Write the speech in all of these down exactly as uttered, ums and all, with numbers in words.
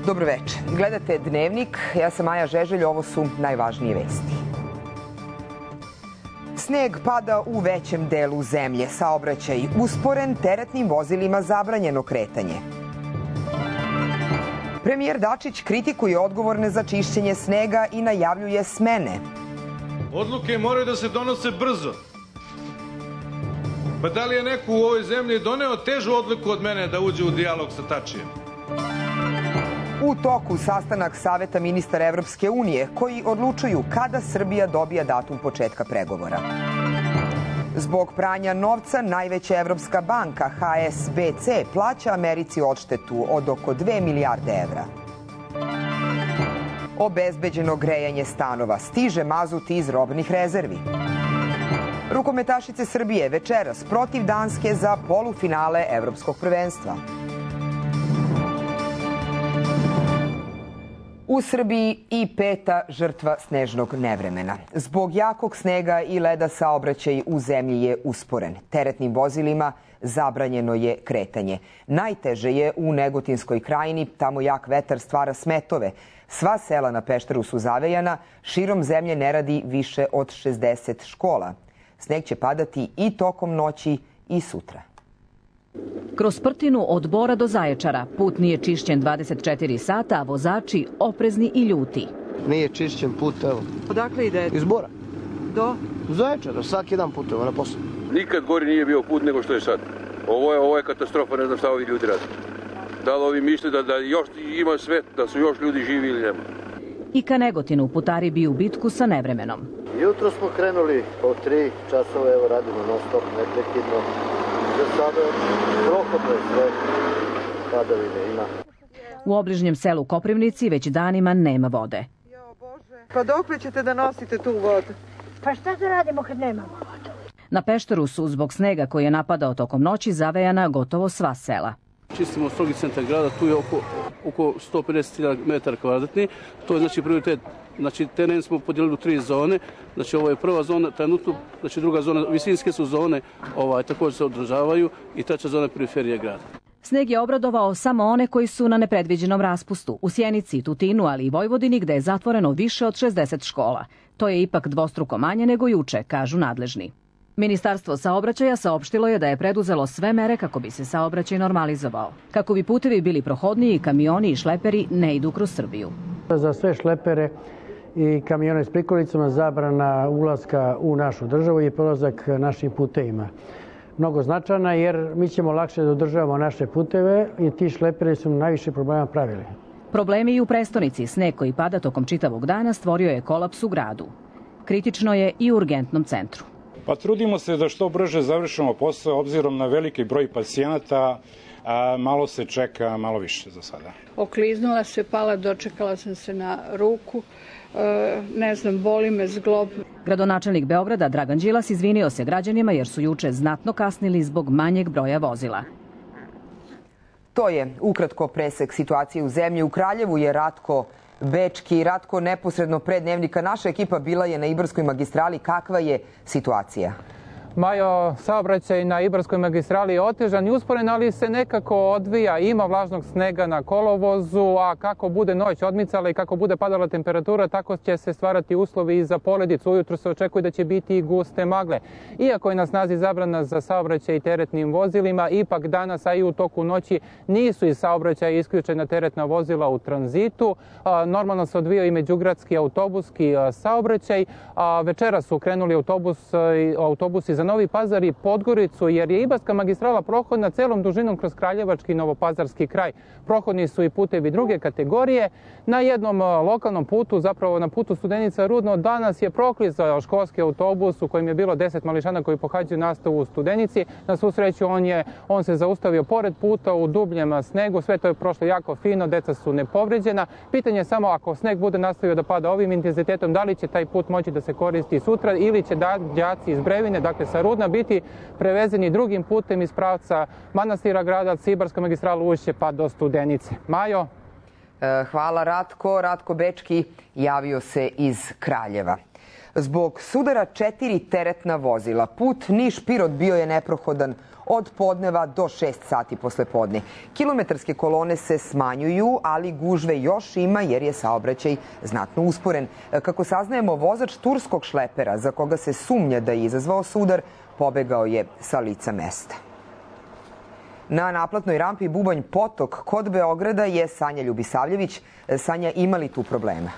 Dobro večer. Gledate Dnevnik, ja sam Maja Žeželj, ovo su najvažnije vesti. Sneg pada u većem delu zemlje, saobraćaj usporen, teretnim vozilima zabranjeno kretanje. Premijer Dačić kritikuje odgovorne za čišćenje snega i najavljuje smene. Odluke moraju da se donose brzo. Pa da li je neko u ovoj zemlji doneo težu odluku od mene da uđe u dijalog sa Tačijem? U toku sastanak Saveta ministara Evropske unije koji odlučuju kada Srbija dobija datum početka pregovora. Zbog pranja novca najveća evropska banka H S B C plaća Americi odštetu od oko dve milijarde evra. Obezbeđeno grejanje stanova, stiže mazut iz robnih rezervi. Rukometašice Srbije večeras protiv Danske za polufinale Evropskog prvenstva. U Srbiji i peta žrtva snežnog nevremena. Zbog jakog snega i leda saobraćaj u zemlji je usporen. Teretnim vozilima zabranjeno je kretanje. Najteže je u Negotinskoj krajini, tamo jak vetar stvara smetove. Sva sela na Pešteru su zavejana, širom zemlje ne radi više od šezdeset škola. Sneg će padati i tokom noći i sutra. Kroz Prtinu od Bora do Zaječara put nije čišćen dvadeset četiri sata, a vozači oprezni i ljuti. Nije čišćen put, evo. Odakle idete? Iz Bora. Do? Zaječara, svaki dan putujemo na posao. Nikad gori nije bio put nego što je sad. Ovo je, ovo je katastrofa, ne znam šta ovi ljudi rade. Da li ovi misle da, da još ima svet, da su još ljudi živi ili nema. I ka Negotinu putari biju bitku sa nevremenom. Jutro smo krenuli po tri časova, evo radimo non stop, neprekidno. Za sada prohodno je sve, padavine ima. U obližnjem selu Koprivnici već danima nema vode. Pa dokle ćete da nosite tu vodu? Pa šta da radimo kad nemamo vodu? Na Pešteru su zbog snega koji je napadao tokom noći zavejana gotovo sva sela. Čistimo strogi centar grada, tu je oko, oko sto pedeset hiljada metara kvadratnih. To je znači prioritet. Znači teren smo podijelili u tri zone. Znači ovo je prva zona trenutno, znači druga zona, visinske su zone, ovaj, također se održavaju i treća zona periferije grada. Sneg je obradovao samo one koji su na nepredviđenom raspustu. U Sjenici, Tutinu, ali i Vojvodini gde je zatvoreno više od šezdeset škola. To je ipak dvostruko manje nego juče, kažu nadležni. Ministarstvo saobraćaja saopštilo je da je preduzelo sve mere kako bi se saobraćaj normalizovao. Kako bi putevi bili prohodniji, kamioni i šleperi ne idu kroz Srbiju. Za sve šlepere i kamione s prikolicama zabrana ulaska u našu državu i prolazak našim putevima. Mnogo značajna jer mi ćemo lakše da održavamo naše puteve i ti šleperi su najviše problema pravili. Problemi i u prestonici. Sneg koji pada tokom čitavog dana stvorio je kolaps u gradu. Kritično je i u urgentnom centru. Pa trudimo se da što brže završimo posao, obzirom na veliki broj pacijenata, a malo se čeka, malo više za sada. Okliznula se, pala, dočekala sam se na ruku, e, ne znam, boli me zglob. Gradonačelnik Beograda Dragan Đilas izvinio se građanima jer su juče znatno kasnili zbog manjeg broja vozila. To je ukratko presek situacije u zemlji. U Kraljevu je Ratko Bečki. Ratko, neposredno pred Dnevnika naša ekipa bila je na Ibarskoj magistrali. Kakva je situacija? Majo, saobraćaj na Ibarskoj magistrali je otežan i usporen, ali se nekako odvija. Ima vlažnog snega na kolovozu, a kako bude noć odmicala i kako bude padala temperatura, tako će se stvarati uslovi i za poledicu. Ujutro se očekuje da će biti i guste magle. Iako je na snazi zabrana za saobraćaj teretnim vozilima, ipak danas, a i u toku noći, nisu iz saobraćaja isključena teretna vozila u tranzitu. Normalno se odvijao i međugradski autobuski saobraćaj. Večera su krenuli autobus, autobusi za Novi Pazar i Podgoricu, jer je Ibarska magistrala prohodna celom dužinom kroz Kraljevački i Novopazarski kraj. Prohodni su i putevi druge kategorije. Na jednom lokalnom putu, zapravo na putu Studenica-Rudno, danas je proklizao školski autobus u kojem je bilo deset mališana koji pohađaju nastavu u Studenici. Na svu sreću on, je, on se zaustavio pored puta u dubljem snegu. Sve to je prošlo jako fino, deca su nepovređena. Pitanje je samo ako sneg bude nastavio da pada ovim intenzitetom, da li će taj put moći da se koristi sutra ili će da đaci iz Brevine, dakle sa Rudna, biti prevezeni drugim putem iz pravca Manastira Gradac, Ibarska magistrala Ušće pa do Studenice. Majo? Hvala Ratko. Ratko Bečki javio se iz Kraljeva. Zbog sudara četiri teretna vozila, put Niš-Pirot bio je neprohodan od podneva do šest sati posle podne. Kilometarske kolone se smanjuju, ali gužve još ima jer je saobraćaj znatno usporen. Kako saznajemo, vozač turskog šlepera, za koga se sumnja da je izazvao sudar, pobegao je sa lica mesta. Na naplatnoj rampi Bubanj Potok kod Beograda je Sanja Ljubisavljević. Sanja, ima li tu problema?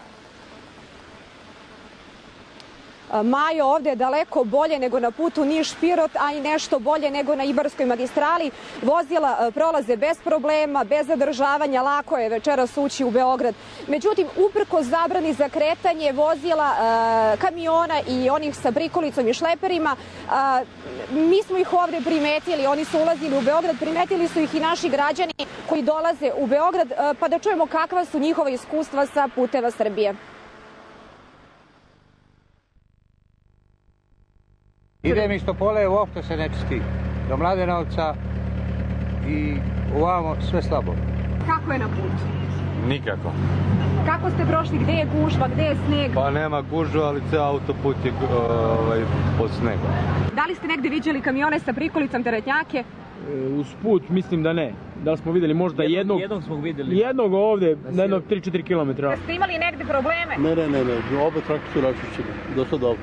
Majo, ovde je daleko bolje nego na putu Niš-Pirot, a i nešto bolje nego na Ibarskoj magistrali. Vozila prolaze bez problema, bez zadržavanja, lako je večeras ući u Beograd. Međutim, uprkos zabrani za kretanje vozila, kamiona i onih sa prikolicom i šleperima, mi smo ih ovde primetili, oni su ulazili u Beograd, primetili su ih i naši građani koji dolaze u Beograd, pa da čujemo kakva su njihova iskustva sa puteva Srbije. Idem iz Topole, uopšte se ne čisti. Do Mladenovca i ovamo sve slabo. Kako je na putu? Nikako. Kako ste prošli? Gde je gužva? Gde je sneg? Pa nema gužva, ali ceo autoput je ovaj, pod snegom. Da li ste negde viđali kamione sa prikolicom, teretnjake? Uz put mislim da ne. Da li smo videli možda jednog... Jednog smo videli. Jednog ovde, na jednog tri četiri kilometra. Ste imali negde probleme? Ne, ne, ne, ne. Obe trake su račišćene. Dosta dobro.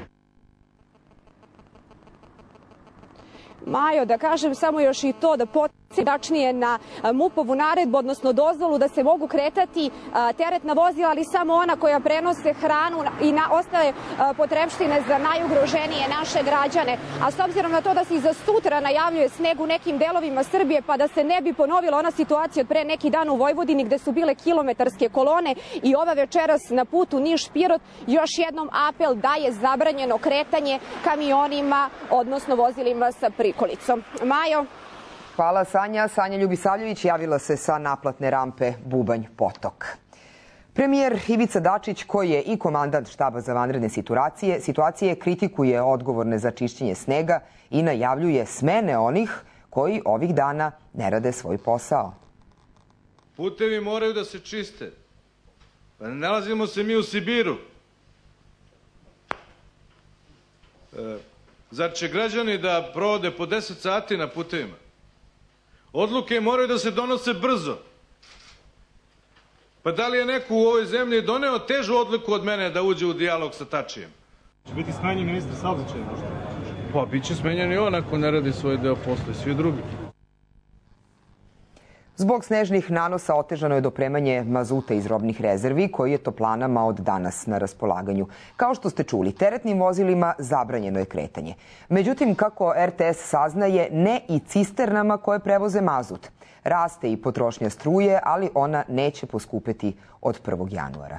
Majo, da kažem samo još i to da podsjetim tačnije na MUP-ovu naredbu, odnosno dozvolu da se mogu kretati teretna vozila, ali samo ona koja prenose hranu i na ostale potrepštine za najugroženije naše građane. A s obzirom na to da se i za sutra najavljuje sneg u nekim delovima Srbije, pa da se ne bi ponovila ona situacija od pre neki dan u Vojvodini gde su bile kilometarske kolone i ova večeras na putu Niš-Pirot, još jednom apel da je zabranjeno kretanje kamionima, odnosno vozilima sa prikolicom. Majo? Hvala, Sanja. Sanja Ljubisavljević javila se sa naplatne rampe Bubanj Potok. Premijer Ivica Dačić, koji je i komandant štaba za vanredne situacije, situacije kritikuje odgovorne za čišćenje snega i najavljuje smene onih koji ovih dana ne rade svoj posao. Putevi moraju da se čiste. Pa ne nalazimo se mi u Sibiru. E, zar će građani da provode po deset sati na putevima? Odluke moraju da se donose brzo. Pa da li je neko u ovoj zemlji doneo težu odluku od mene da uđe u dijalog sa Tačijem? Će biti smenjen ministar saobraćaja možda? Pa bit će smenjen i on ako ne radi svoj deo posla i svi drugi. Zbog snežnih nanosa otežano je dopremanje mazuta iz robnih rezervi, koji je toplanama od danas na raspolaganju. Kao što ste čuli, teretnim vozilima zabranjeno je kretanje. Međutim, kako er te es saznaje, ne i cisternama koje prevoze mazut. Raste i potrošnja struje, ali ona neće poskupeti od prvog januara.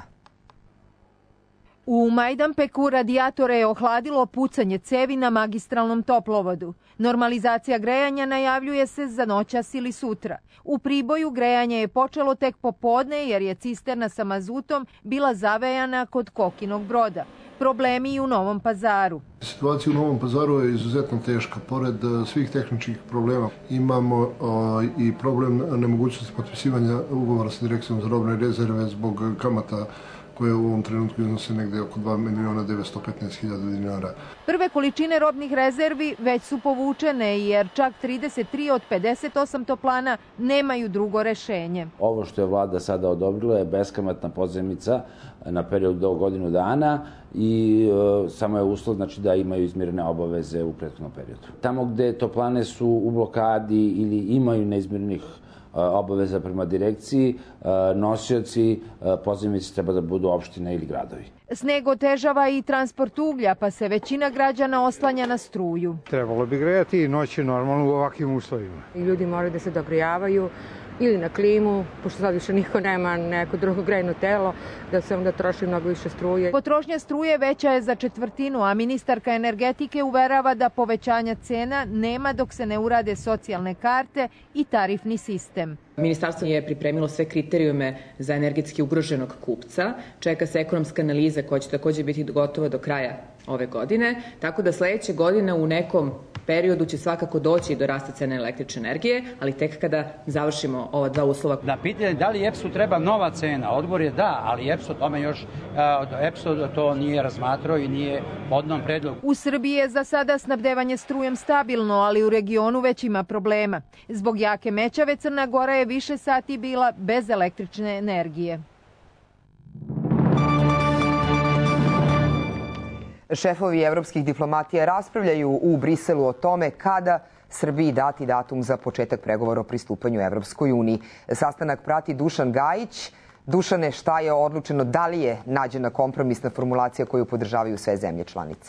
U Majdanpeku radijatore je ohladilo pucanje cevi na magistralnom toplovodu. Normalizacija grejanja najavljuje se za noćas ili sutra. U Priboju grejanje je počelo tek popodne jer je cisterna sa mazutom bila zavejana kod Kokinog Broda. Problemi i u Novom Pazaru. Situacija u Novom Pazaru je izuzetno teška. Pored svih tehničkih problema imamo i problem nemogućnosti potpisivanja ugovora sa Direkcijom za robne rezerve zbog kamata koje u ovom trenutku iznose negde oko dva miliona devetsto petnaest hiljada dinara. Prve količine robnih rezervi već su povučene jer čak trideset tri od pedeset osam toplana nemaju drugo rešenje. Ovo što je vlada sada odobrila je beskamatna pozajmica na period do godinu dana i e, samo je uslov znači, da imaju izmirene obaveze u prethodnom periodu. Tamo gde toplane su u blokadi ili imaju neizmirnih obaveza prema direkciji, nosioci pozajmice treba da budu opštine ili gradovi. Sneg otežava i transport uglja, pa se većina građana oslanja na struju. Trebalo bi grejati i noći normalno u ovakvim uslovima. Ljudi moraju da se dogrijavaju ili na klimu, pošto sad više niko nema neko drugo grejno telo, da se onda troši mnogo više struje. Potrošnja struje veća je za četvrtinu, a ministarka energetike uverava da povećanja cena nema dok se ne urade socijalne karte i tarifni sistem. Ministarstvo je pripremilo sve kriterijume za energetski ugroženog kupca. Čeka se ekonomska analiza koja će takođe biti gotova do kraja ove godine, tako da sledeće godine u nekom periodu će svakako doći do rasta cene električne energije, ali tek kada završimo ova dva uslova. Da, pitanje da li E P S-u treba nova cena? Odgovor je da, ali E P S o tome još E P S to nije razmatrao i nije podnom predlog. U Srbiji je za sada snabdevanje strujem stabilno, ali u regionu već ima problema. Zbog jake mećave Crna Gora je više sati bila bez električne energije. Šefovi evropskih diplomatija raspravljaju u Briselu o tome kada Srbiji dati datum za početak pregovora o pristupanju Evropskoj uniji. Sastanak prati Dušan Gajić. Dušane, šta je odlučeno? Da li je nađena kompromisna formulacija koju podržavaju sve zemlje članice?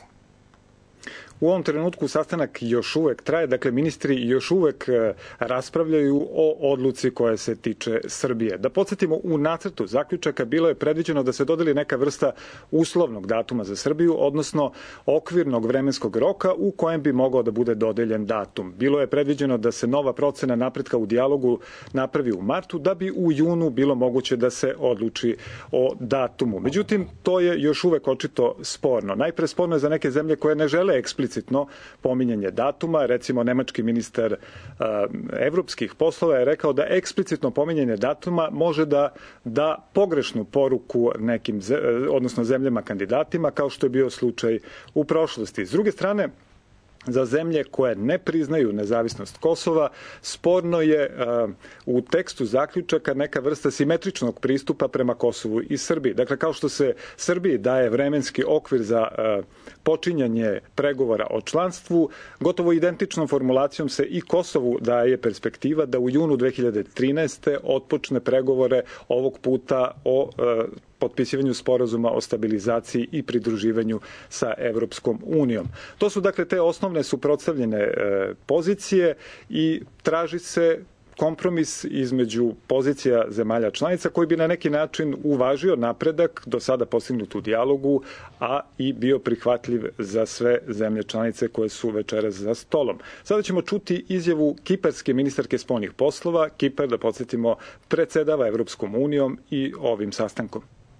U ovom trenutku sastanak još uvek traje, dakle ministri još uvek raspravljaju o odluci koja se tiče Srbije. Da podsjetimo, u nacrtu zaključaka bilo je predviđeno da se dodeli neka vrsta uslovnog datuma za Srbiju, odnosno okvirnog vremenskog roka u kojem bi mogao da bude dodeljen datum. Bilo je predviđeno da se nova procena napretka u dijalogu napravi u martu, da bi u junu bilo moguće da se odluči o datumu. Međutim, to je još uvek očito sporno. Najpre sporno je za neke zemlje koje ne žele eksplicitno pominjanje datuma. Recimo, nemački ministar uh, evropskih poslova je rekao da eksplicitno pominjanje datuma može da da pogrešnu poruku nekim, odnosno zemljama kandidatima, kao što je bio slučaj u prošlosti. S druge strane, za zemlje koje ne priznaju nezavisnost Kosova, sporno je uh, u tekstu zaključaka neka vrsta simetričnog pristupa prema Kosovu i Srbiji. Dakle, kao što se Srbiji daje vremenski okvir za uh, počinjanje pregovora o članstvu, gotovo identičnom formulacijom se i Kosovu daje perspektiva da u junu dve hiljade trinaeste otpočne pregovore ovog puta o uh, potpisivanju sporazuma o stabilizaciji i pridruživanju sa Evropskom unijom. To su dakle te osnovne suprotstavljene e, pozicije i traži se kompromis između pozicija zemalja članica koji bi na neki način uvažio napredak do sada postignut u dijalogu, a i bio prihvatljiv za sve zemlje članice koje su večeras za stolom. Sada ćemo čuti izjavu kiparske ministarke spoljnih poslova. Kipar, da podsjetimo, predsedava Evropskom unijom i ovim sastankom.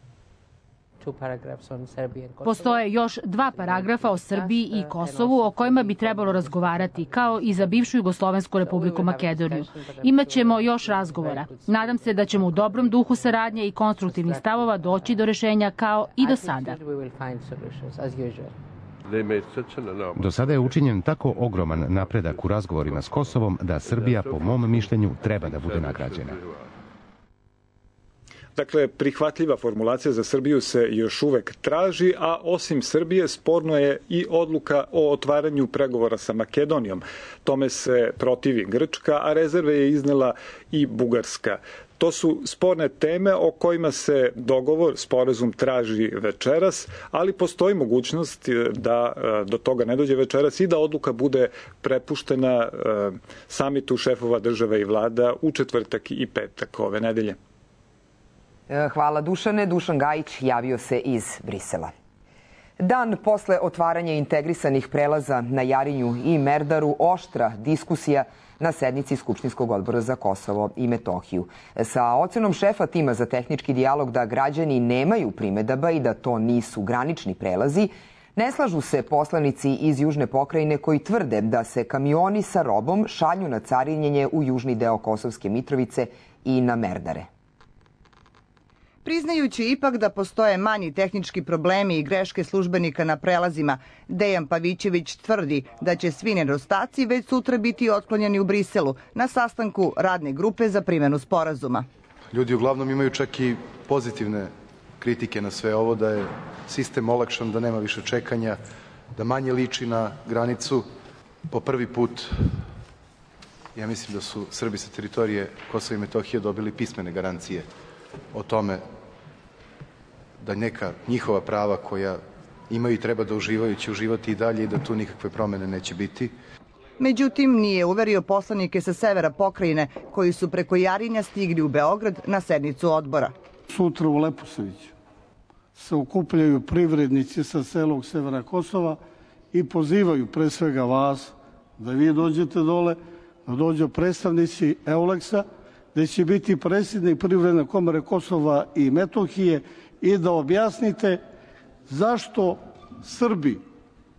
Postoje još dva paragrafa o Srbiji i Kosovu o kojima bi trebalo razgovarati, kao i za bivšu Jugoslovensku republiku Makedoniju. Imaćemo još razgovora. Nadam se da ćemo u dobrom duhu saradnje i konstruktivnih stavova doći do rešenja kao i do sada. Do sada je učinjen tako ogroman napredak u razgovorima s Kosovom da Srbija, po mom mišljenju, treba da bude nagrađena. Dakle, prihvatljiva formulacija za Srbiju se još uvek traži, a osim Srbije sporno je i odluka o otvaranju pregovora sa Makedonijom. Tome se protivi Grčka, a rezerve je iznela i Bugarska. To su sporne teme o kojima se dogovor, sporazum traži večeras, ali postoji mogućnost da do toga ne dođe večeras i da odluka bude prepuštena samitu šefova država i vlada u četvrtak i petak ove nedelje. Hvala Dušane. Dušan Gajić javio se iz Brisela. Dan posle otvaranja integrisanih prelaza na Jarinju i Merdaru, oštra diskusija na sednici Skupštinskog odbora za Kosovo i Metohiju. Sa ocenom šefa tima za tehnički dijalog da građani nemaju primedaba i da to nisu granični prelazi, ne slažu se poslanici iz Južne pokrajine koji tvrde da se kamioni sa robom šalju na carinjenje u južni deo Kosovske Mitrovice i na Merdare. Priznajući ipak da postoje manji tehnički problemi i greške službenika na prelazima, Dejan Pavićević tvrdi da će svi nedostaci već sutra biti otklonjeni u Briselu na sastanku radne grupe za primjenu sporazuma. Ljudi uglavnom imaju čak i pozitivne kritike na sve ovo, da je sistem olakšan, da nema više čekanja, da manje liči na granicu. Po prvi put, ja mislim da su Srbi sa teritorije Kosova i Metohije dobili pismene garancije o tome da neka njihova prava koja imaju i treba da uživaju će uživati i dalje i da tu nikakve promene neće biti. Međutim, nije uverio poslanike sa severa pokrajine koji su preko Jarinja stigli u Beograd na sednicu odbora. Sutra u Leposaviću se okupljaju privrednici sa celog severa Kosova i pozivaju pre svega vas da vi dođete dole, da dođu predstavnici Euleksa, gde će biti predsjednik Privredne komore Kosova i Metohije i da objasnite zašto Srbi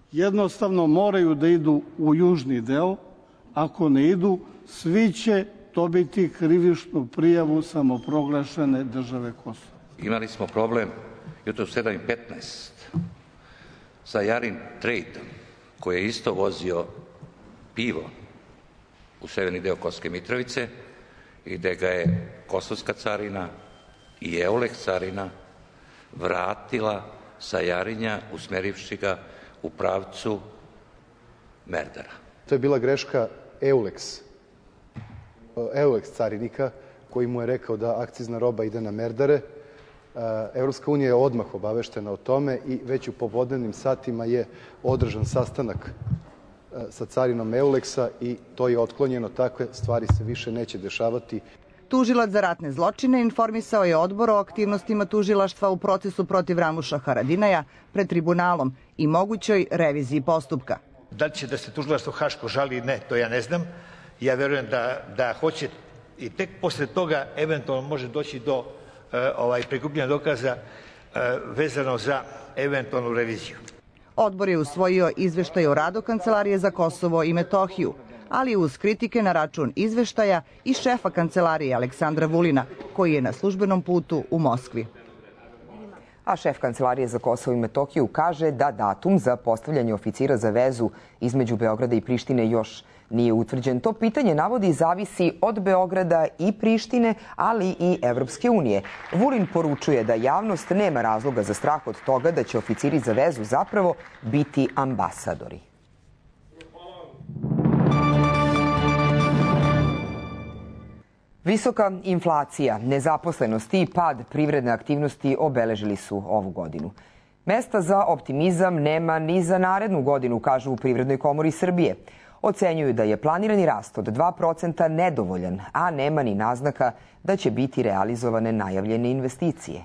jednostavno moraju da idu u južni deo. Ako ne idu, svi će dobiti krivičnu prijavu samoproglašene države Kosovo. Imali smo problem jutro u sedam i petnaest sa Jarin Trade, koji je isto vozio pivo u severni deo Kosovske Mitrovice i gde ga je Kosovska carina i Euleks carina vratila sa Jarinja, usmerivši ga u pravcu Merdara. To je bila greška Euleks, Euleks carinika, koji mu je rekao da akcizna roba ide na Merdare. Evropska unija je odmah obaveštena o tome i već u popodnevnim satima je održan sastanak sa carinom Euleksa i to je otklonjeno. Takve stvari se više neće dešavati. Tužilac za ratne zločine informisao je odbor o aktivnostima tužilaštva u procesu protiv Ramuša Haradinaja pred tribunalom i mogućoj reviziji postupka. Da li će da se tužilaštvo Haško žali, ne, to ja ne znam. Ja verujem da, da hoće i tek posle toga eventualno može doći do e, ovaj, prikupljanja dokaza e, vezano za eventualnu reviziju. Odbor je usvojio izveštaj o radu Kancelarije za Kosovo i Metohiju, ali uz kritike na račun izveštaja i šefa Kancelarije Aleksandra Vulina, koji je na službenom putu u Moskvi. A šef Kancelarije za Kosovo i Metohiju kaže da datum za postavljanje oficira za vezu između Beograda i Prištine još nije utvrđen. To pitanje, navodi, zavisi od Beograda i Prištine, ali i Evropske unije. Vulin poručuje da javnost nema razloga za strah od toga da će oficiri za vezu zapravo biti ambasadori. Visoka inflacija, nezaposlenost i pad privredne aktivnosti obeležili su ovu godinu. Mesta za optimizam nema ni za narednu godinu, kažu u Privrednoj komori Srbije. Ocenjuju da je planirani rast od dva procenta nedovoljan, a nema ni naznaka da će biti realizovane najavljene investicije.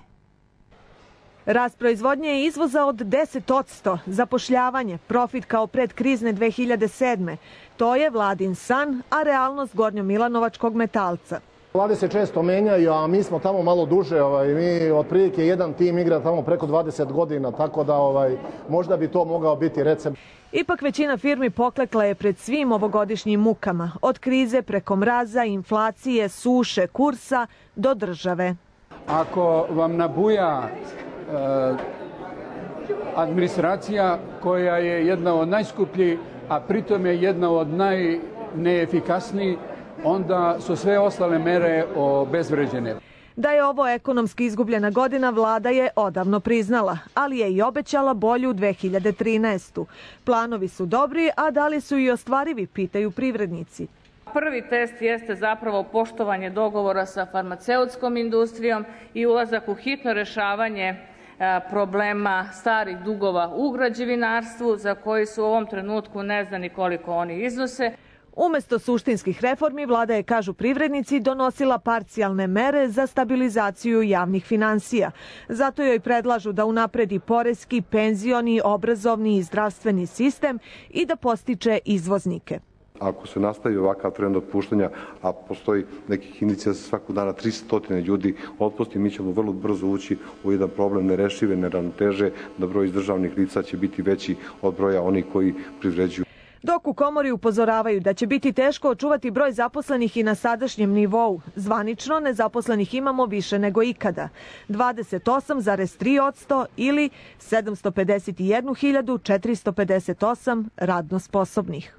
Rast proizvodnje i izvoza od deset posto, zapošljavanje, profit kao predkrizne dve hiljade sedme. To je vladin san, a realnost gornjomilanovačkog metalca. Vlade se često menjaju, a mi smo tamo malo duže. Ovaj, mi otprilike jedan tim igra tamo preko dvadeset godina, tako da ovaj, možda bi to mogao biti recept. Ipak većina firmi poklekla je pred svim ovogodišnjim mukama. Od krize preko mraza, inflacije, suše, kursa do države. Ako vam nabuja e, administracija koja je jedna od najskupljih, a pritom je jedna od najneefikasnijih, onda su sve ostale mere obezvređene. Da je ovo ekonomski izgubljena godina, vlada je odavno priznala, ali je i obećala bolju dve hiljade trinaestu. Planovi su dobri, a da li su i ostvarivi, pitaju privrednici. Prvi test jeste zapravo poštovanje dogovora sa farmaceutskom industrijom i ulazak u hitno rešavanje problema starih dugova u građevinarstvu, za koji su u ovom trenutku ne zna ni koliko oni iznose. Umesto suštinskih reformi, vlada je, kažu privrednici, donosila parcijalne mere za stabilizaciju javnih finansija. Zato joj predlažu da unapredi poreski, penzioni, obrazovni i zdravstveni sistem i da postiče izvoznike. Ako se nastavi ovakav trend otpuštanja, a postoji nekih indicija za svakog dana tristo ljudi otpusti, mi ćemo vrlo brzo ući u jedan problem nerešive neravnoteže, da broj državnih lica će biti veći od broja onih koji privređuju. Dok u komori upozoravaju da će biti teško očuvati broj zaposlenih i na sadašnjem nivou. Zvanično nezaposlenih imamo više nego ikada. dvadeset osam zarez tri posto ili sedamsto pedeset jednu hiljadu četiristo pedeset osam radno sposobnih.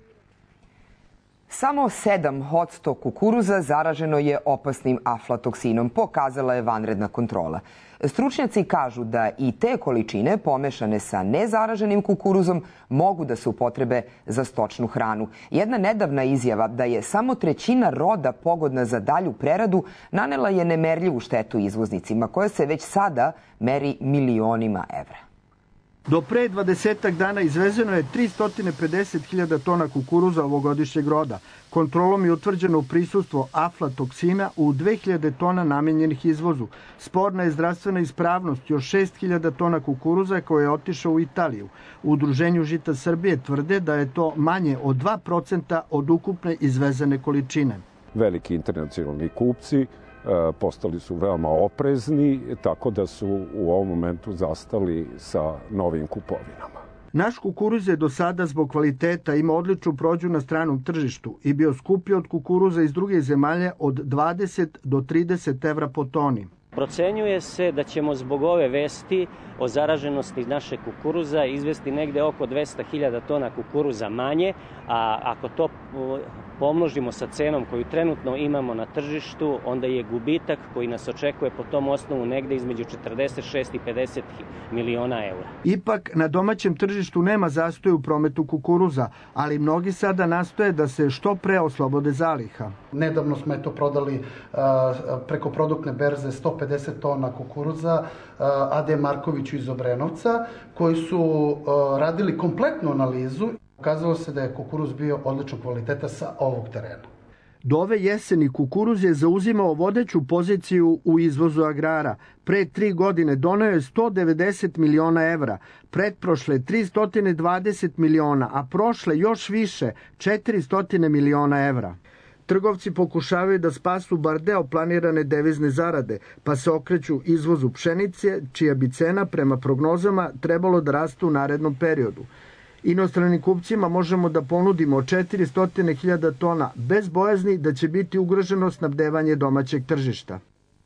Samo sedam posto kukuruza zaraženo je opasnim aflatoksinom, pokazala je vanredna kontrola. Stručnjaci kažu da i te količine pomešane sa nezaraženim kukuruzom mogu da se upotrebe za stočnu hranu. Jedna nedavna izjava da je samo trećina roda pogodna za dalju preradu nanela je nemerljivu štetu izvoznicima, koja se već sada meri milionima evra. Do pre dvadesetak dana izvezeno je tristo pedeset hiljada tona kukuruza ovogodišnjeg roda. Kontrolom je utvrđeno prisustvo aflatoksina u dve hiljade tona namenjenih izvozu. Sporna je zdravstvena ispravnost još šest hiljada tona kukuruza koje je otišao u Italiju. U Udruženju žita Srbije tvrde da je to manje od dva procenta od ukupne izvezene količine. Veliki internacionalni kupci postali su veoma oprezni, tako da su u ovom momentu zastali sa novim kupovinama. Naš kukuruz je do sada zbog kvaliteta ima odličnu prođu na stranom tržištu i bio skuplji od kukuruza iz drugih zemalja od dvadeset do trideset evra po toni. Procenjuje se da ćemo zbog ove vesti o zaraženosti našeg kukuruza izvesti negde oko dvesta hiljada tona kukuruza manje, a ako to pomnožimo sa cenom koju trenutno imamo na tržištu, onda je gubitak koji nas očekuje po tom osnovu negde između četrdeset šest i pedeset miliona eura. Ipak, na domaćem tržištu nema zastoja u prometu kukuruza, ali mnogi sada nastoje da se što pre oslobode zaliha. Nedavno smo eto prodali uh, preko produktne berze sto pedeset tona kukuruza uh, A D Markoviću iz Obrenovca, koji su uh, radili kompletnu analizu. Ukazalo se da je kukuruz bio odličnog kvaliteta sa ovog terena. Do ove jeseni kukuruz je zauzimao vodeću poziciju u izvozu agrara. Pre tri godine doneo je sto devedeset miliona evra, pretprošle tristo dvadeset miliona, a prošle još više četiristo miliona evra. Trgovci pokušavaju da spasu bar deo planirane devizne zarade, pa se okreću izvozu pšenice, čija bi cena prema prognozama trebalo da raste u narednom periodu. Inostranim kupcima možemo da ponudimo četiristo hiljada tona bez bojazni da će biti ugroženo snabdevanje domaćeg tržišta.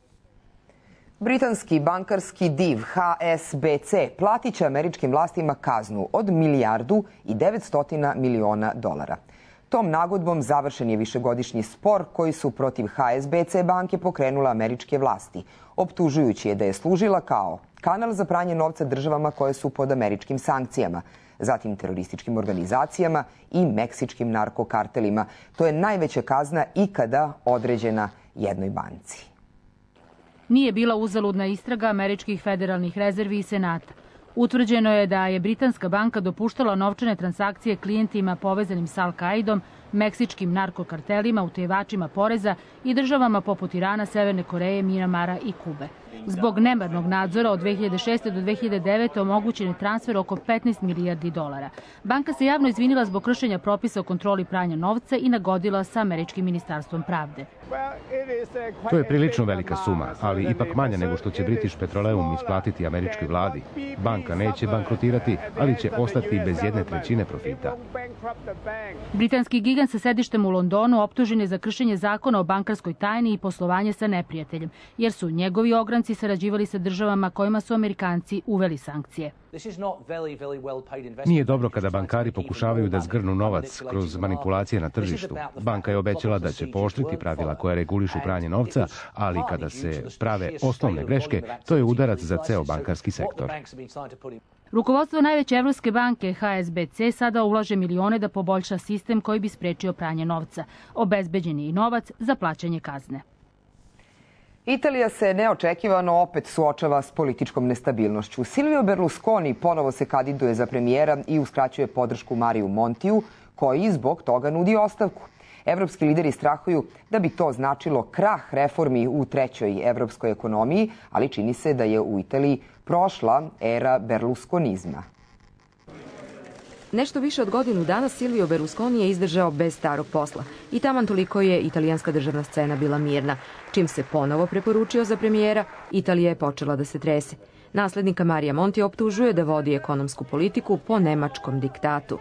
Britanski bankarski div H S B C platit će američkim vlastima kaznu od milijardu i devetsto miliona dolara. Tom nagodbom završen je višegodišnji spor koji su protiv H S B C banke pokrenule američke vlasti, optužujući je da je služila kao kanal za pranje novca državama koje su pod američkim sankcijama, zatim terorističkim organizacijama i meksičkim narkokartelima. To je najveća kazna ikada određena jednoj banci. Nije bila uzaludna istraga američkih federalnih rezervi i senata. Utvrđeno je da je britanska banka dopuštala novčane transakcije klijentima povezanim s Al-Kaidom, meksičkim narkokartelima, utajivačima poreza i državama poput Irana, Severne Koreje, Mjanmara i Kube. Zbog nemarnog nadzora od dve hiljade šeste do dve hiljade devete omogućen je transfer oko petnaest milijardi dolara. Banka se javno izvinila zbog kršenja propisa o kontroli pranja novca i nagodila sa američkim ministarstvom pravde. To je prilično velika suma, ali ipak manja nego što će British Petroleum isplatiti američkoj vladi. Banka neće bankrotirati, ali će ostati bez jedne trećine profita. Britanski gigant sa sedištem u Londonu optužen je za kršenje zakona o bankarskoj tajni i poslovanje sa neprijateljem, jer su njegovi ogranci sarađivali sa državama kojima su Amerikanci uveli sankcije. Nije dobro kada bankari pokušavaju da zgrnu novac kroz manipulacije na tržištu. Banka je obećala da će pooštriti pravila koja regulišu pranje novca, ali kada se prave osnovne greške, to je udarac za ceo bankarski sektor. Rukovodstvo najveće evropske banke H S B C sada ulaže milione da poboljša sistem koji bi sprečio pranje novca. Obezbeđen je i novac za plaćanje kazne. Italija se neočekivano opet suočava s političkom nestabilnošću. Silvio Berlusconi ponovo se kandiduje za premijera i uskraćuje podršku Mariju Montiju, koji zbog toga nudi ostavku. Evropski lideri strahuju da bi to značilo krah reformi u trećoj evropskoj ekonomiji, ali čini se da je u Italiji prošla era berlusconizma. Nešto više od godinu dana Silvio Berlusconi je izdržao bez starog posla i taman toliko je italijanska državna scena bila mirna. Čim se ponovo preporučio za premijera, Italija je počela da se trese. Naslednika Marija Monti optužuje da vodi ekonomsku politiku po nemačkom diktatu.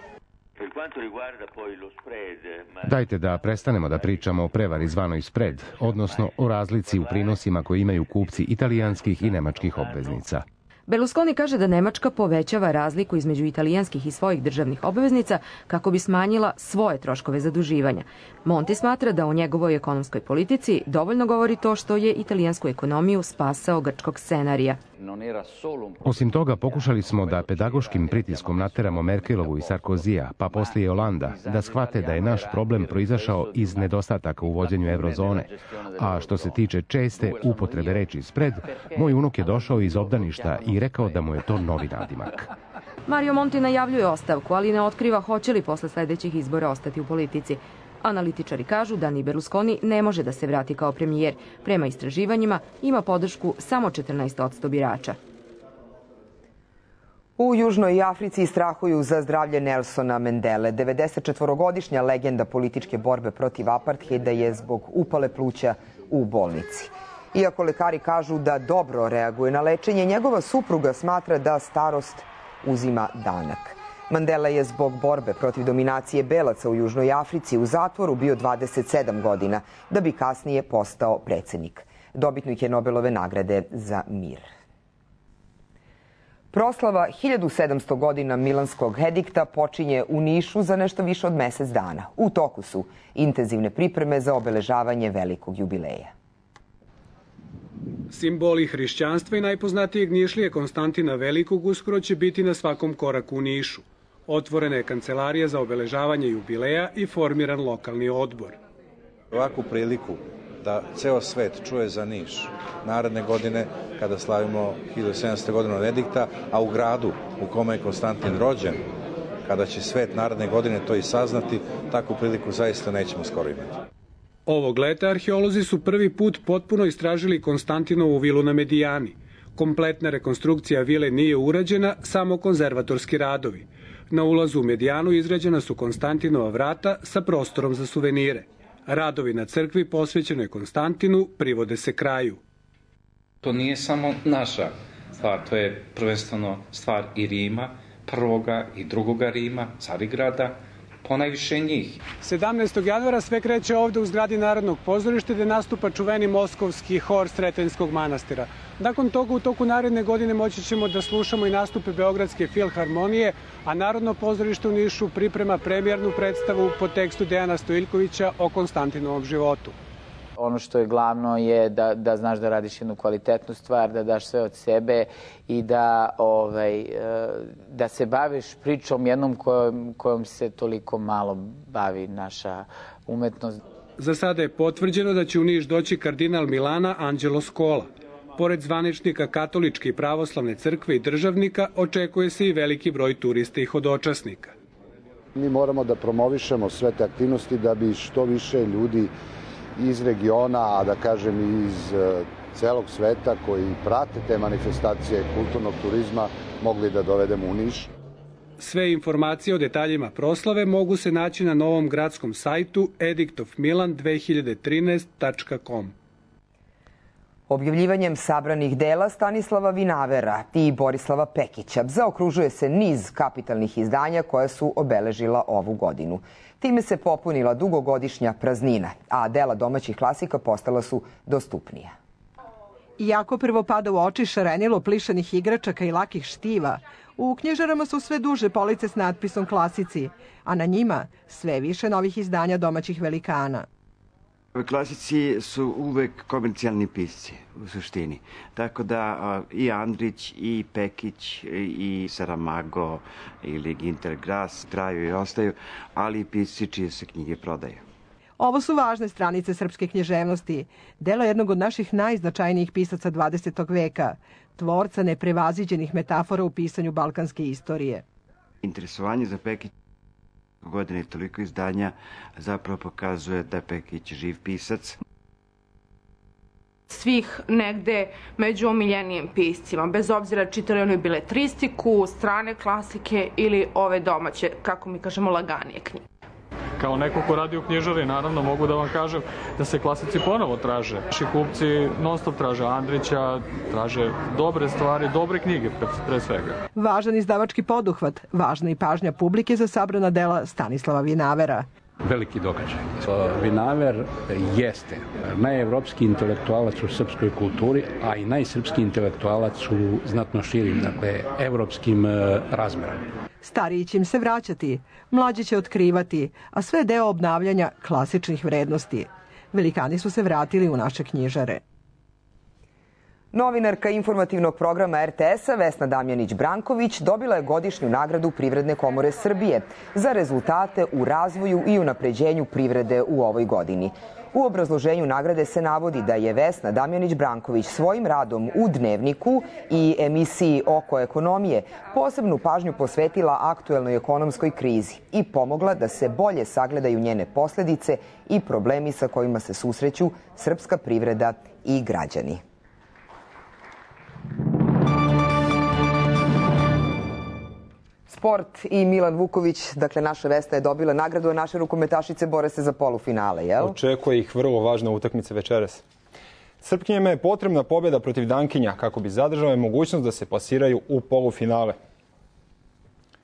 Dajte da prestanemo da pričamo o prevari zvanoj spread, odnosno o razlici u prinosima koje imaju kupci italijanskih i nemačkih obveznica. Berlusconi kaže da Nemačka povećava razliku između italijanskih i svojih državnih obveznica kako bi smanjila svoje troškove zaduživanja. Monti smatra da o njegovoj ekonomskoj politici dovoljno govori to što je italijansku ekonomiju spasao grčkog scenarija. Osim toga, pokušali smo da pedagoškim pritiskom nateramo Merkelovu i Sarkozija, pa poslije Olanda, da shvate da je naš problem proizašao iz nedostataka u vođenju eurozone. A što se tiče česte upotrebe reči spread, moj unuk je došao iz obdaništa i rekao da mu je to novi nadimak. Mario Monti najavljuje ostavku, ali ne otkriva hoće li posle sledećih izbora ostati u politici. Analitičari kažu da ni Berlusconi ne može da se vrati kao premijer. Prema istraživanjima ima podršku samo četrnaest posto birača. U Južnoj Africi strahuju za zdravlje Nelsona Mandele. devedesetčetvorogodišnja legenda političke borbe protiv apartheida je zbog upale pluća u bolnici. Iako lekari kažu da dobro reaguje na lečenje, njegova supruga smatra da starost uzima danak. Mandela je zbog borbe protiv dominacije belaca u Južnoj Africi u zatvoru bio dvadeset sedam godina, da bi kasnije postao predsjednik. Dobitnik je Nobelove nagrade za mir. Proslava hiljadu sedamsto godina Milanskog edikta počinje u Nišu za nešto više od mesec dana. U toku su intenzivne pripreme za obeležavanje velikog jubileja. Simboli hrišćanstva i najpoznatijeg Nišlije Konstantina Velikog uskoro će biti na svakom koraku u Nišu. Otvorena je kancelarija za obeležavanje jubileja i formiran lokalni odbor. Ovakvu priliku da ceo svet čuje za Niš naredne godine kada slavimo hiljadu sedamsto godinu od edikta, a u gradu u kome je Konstantin rođen, kada će svet naredne godine to i saznati, takvu priliku zaista nećemo skoro imati. Ovog leta arheolozi su prvi put potpuno istražili Konstantinovu vilu na Medijani. Kompletna rekonstrukcija vile nije urađena, samo konzervatorski radovi. Na ulazu u Medijanu izgrađena su Konstantinova vrata sa prostorom za suvenire. Radovi na crkvi posvećenoj Konstantinu privode se kraju. To nije samo naša stvar, to je prvenstveno stvar i Rima, prvoga i drugoga Rima, Carigrada, ponajviše njih. sedamnaestog januara sve kreće ovde u zgradi Narodnog pozorišta gde nastupa čuveni moskovski hor Sretenskog manastira. Nakon toga u toku naredne godine moći ćemo da slušamo i nastupe Beogradske filharmonije, a Narodno pozorište u Nišu priprema premijernu predstavu po tekstu Dejana Stojiljkovića o Konstantinovom životu. Ono što je glavno je da, da znaš da radiš jednu kvalitetnu stvar, da daš sve od sebe i da, ovaj, da se baviš pričom jednom kojom, kojom se toliko malo bavi naša umetnost. Za sada je potvrđeno da će u Niš doći kardinal Milana Anđelo Skola. Pored zvaničnika katoličke i pravoslavne crkve i državnika, očekuje se i veliki broj turista i hodočasnika. Mi moramo da promovišemo sve te aktivnosti da bi što više ljudi iz regiona, a da kažem i iz celog sveta koji prate te manifestacije kulturnog turizma mogli da dovedemo u Niš. Sve informacije o detaljima proslave mogu se naći na novom gradskom sajtu edict of milan dve hiljade trinaest tačka com. Objavljivanjem sabranih dela Stanislava Vinavera i Borislava Pekića zaokružuje se niz kapitalnih izdanja koja su obeležila ovu godinu. Time se popunila dugogodišnja praznina, a dela domaćih klasika postala su dostupnija. Iako prvo pada u oči šarenilo plišanih igračaka i lakih štiva, u knjižarama su sve duže police s natpisom klasici, a na njima sve više novih izdanja domaćih velikana. Klasici su uvek komercijalni pisci u suštini. Tako da i Andrić, i Pekić, i Saramago ili Ginter Grass traju i ostaju, ali i pisci čije se knjige prodaju. Ovo su važne stranice srpske književnosti, delo jednog od naših najznačajnijih pisaca dvadesetog veka, tvorca neprevaziđenih metafora u pisanju balkanske istorije. Interesovanje za Pekić godine toliko izdanja zapravo pokazuje da je Pekić živ pisac. Svih negde među omiljenijim piscima, bez obzira čitali oni beletristiku, strane klasike ili ove domaće, kako mi kažemo, laganije knjige. Kao neko ko radi u knjižari, naravno mogu da vam kažem da se klasici ponovo traže. Naši kupci non stop traže Andrića, traže dobre stvari, dobre knjige pre svega. Važan izdavački poduhvat, važna i pažnja publike za sabrana dela Stanislava Vinavera. Veliki događaj. Vinaver jeste najevropski intelektualac u srpskoj kulturi, a i najsrpski intelektualac u znatno širim, dakle, evropskim razmerom. Stariji će im se vraćati, mlađi će otkrivati, a sve deo obnavljanja klasičnih vrednosti. Velikani su se vratili u naše knjižare. Novinarka informativnog programa er te es-a Vesna Damjanić-Branković dobila je godišnju nagradu Privredne komore Srbije za rezultate u razvoju i unapređenju privrede u ovoj godini. U obrazloženju nagrade se navodi da je Vesna Damjanić-Branković svojim radom u Dnevniku i emisiji Oko ekonomije posebnu pažnju posvetila aktuelnoj ekonomskoj krizi i pomogla da se bolje sagledaju njene posledice i problemi sa kojima se susreću srpska privreda i građani. Sport i Milan Vuković, dakle naša Vesna je dobila nagradu, a naše rukometašice bore se za polufinale, jel? Očekuje ih vrlo važna utakmica večeras. Srpkinjama je potrebna pobjeda protiv Dankinja kako bi zadržale mogućnost da se plasiraju u polufinale.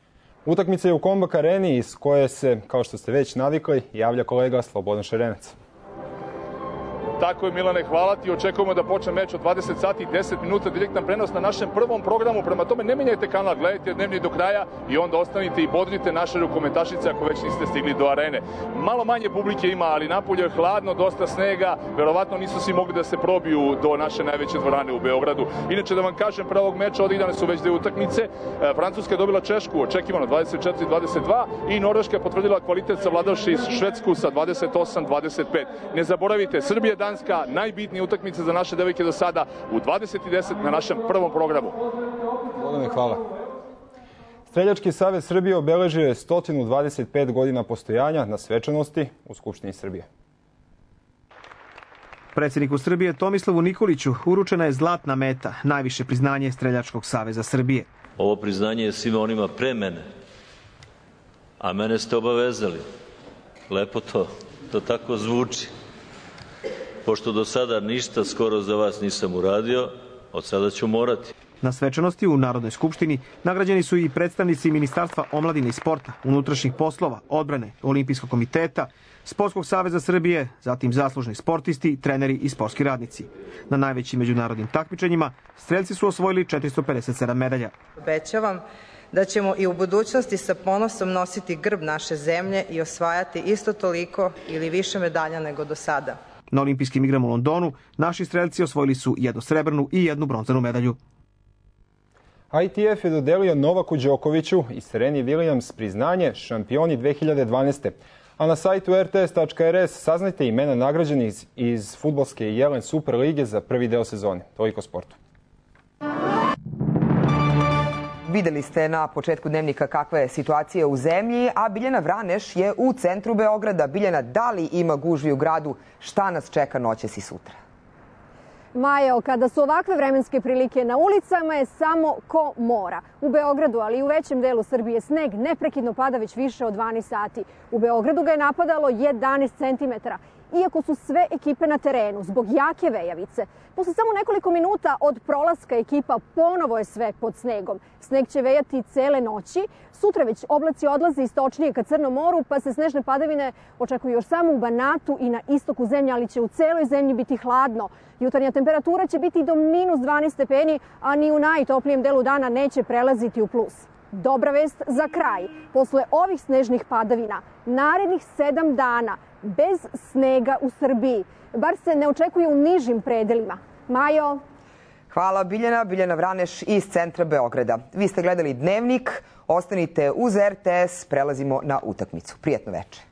Utakmica je u Kombak areni iz koje se, kao što ste već navikli, javlja kolega Slobodan Šerenac. Tako je, Milane, hvala ti. Očekujemo da počne meč od dvadeset sati i deset minuta, direktan prenos na našem prvom programu. Prema tome, ne menjajte kanal, gledajte dnevni do kraja i onda ostanite i bodrite naše rukometašice ako već niste stigli do arene. Malo manje publike ima, ali napolje je hladno, dosta snega. Verovatno nisu svi mogli da se probiju do naše najveće dvorane u Beogradu. Inače, da vam kažem, prvog meča odigrane su već dve utakmice. Francuska je dobila Češku, očekivano dvadeset četiri dvadeset dva, i Norveška je potvrdila kvalitet savladavši Švedsku sa dvadeset osam dvadeset pet. Ne zaboravite, Srbija Danska, najbitnija utakmica za naše devojke do sada u dvadeset i deset na našem prvom programu. Hvala. Streljački savez Srbije obeležio je sto dvadeset pet godina postojanja na svečanosti u Skupštini Srbije. Predsjedniku Srbije Tomislavu Nikoliću uručena je zlatna meta, najviše priznanje Streljačkog saveza Srbije. Ovo priznanje je svima onima pre mene, a mene ste obavezali. Lepo to, to tako zvuči. Pošto do sada ništa skoro za vas nisam uradio, od sada ću morati. Na svečanosti u Narodnoj skupštini nagrađeni su i predstavnici Ministarstva omladine i sporta, unutrašnjih poslova, odbrane, Olimpijskog komiteta, Sportskog saveza Srbije, zatim zaslužni sportisti, treneri i sportski radnici. Na najvećim međunarodnim takmičenjima strelci su osvojili četiristo pedeset sedam medalja. Obećavam da ćemo i u budućnosti sa ponosom nositi grb naše zemlje i osvajati isto toliko ili više medalja nego do sada. Na olimpijskim igrama u Londonu naši strelci osvojili su jednu srebrnu i jednu bronzanu medalju. I T F je dodelio Novaku Đokoviću i Sereni Williams priznanje šampioni dve hiljade dvanaeste. A na sajtu r t s tačka r s saznajte imena nagrađenih iz, iz fudbalske Jelen Super lige za prvi deo sezone. Toliko o sportu. Videli ste na početku dnevnika kakva je situacija u zemlji, a Biljana Vraneš je u centru Beograda. Biljana, da li ima gužvi u gradu? Šta nas čeka noćas i sutra? Majo, kada su ovakve vremenske prilike na ulicama je samo ko mora. U Beogradu, ali i u većem delu Srbije, sneg neprekidno pada već više od dvanaest sati. U Beogradu ga je napadalo jedanaest centimetara. Iako su sve ekipe na terenu zbog jake vejavice. Posle samo nekoliko minuta od prolaska ekipa ponovo je sve pod snegom. Sneg će vejati cele noći. Sutra već oblaci odlaze istočnije ka Crnom moru, pa se snežne padavine očekuju još samo u Banatu i na istoku zemlje, ali će u celoj zemlji biti hladno. Jutarnja temperatura će biti do minus dvanaest stepeni, a ni u najtoplijem delu dana neće prelaziti u plus. Dobra vest za kraj. Posle ovih snežnih padavina, narednih sedam dana bez snega u Srbiji. Bar se ne očekuje u nižim predelima. Majo? Hvala Biljana. Biljana Vraneš iz centra Beograda. Vi ste gledali Dnevnik. Ostanite uz R T S. Prelazimo na utakmicu. Prijetno večer.